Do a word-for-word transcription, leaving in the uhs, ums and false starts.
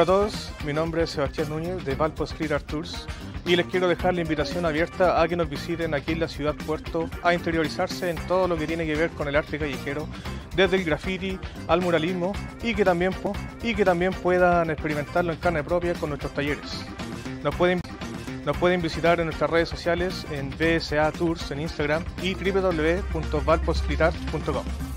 Hola a todos, mi nombre es Sebastián Núñez de Valpo Street Art Tours y les quiero dejar la invitación abierta a que nos visiten aquí en la ciudad Puerto a interiorizarse en todo lo que tiene que ver con el arte callejero, desde el graffiti al muralismo y que también, y que también puedan experimentarlo en carne propia con nuestros talleres. Nos pueden, nos pueden visitar en nuestras redes sociales en B S A Tours en Instagram y w w w punto valpo street art punto com.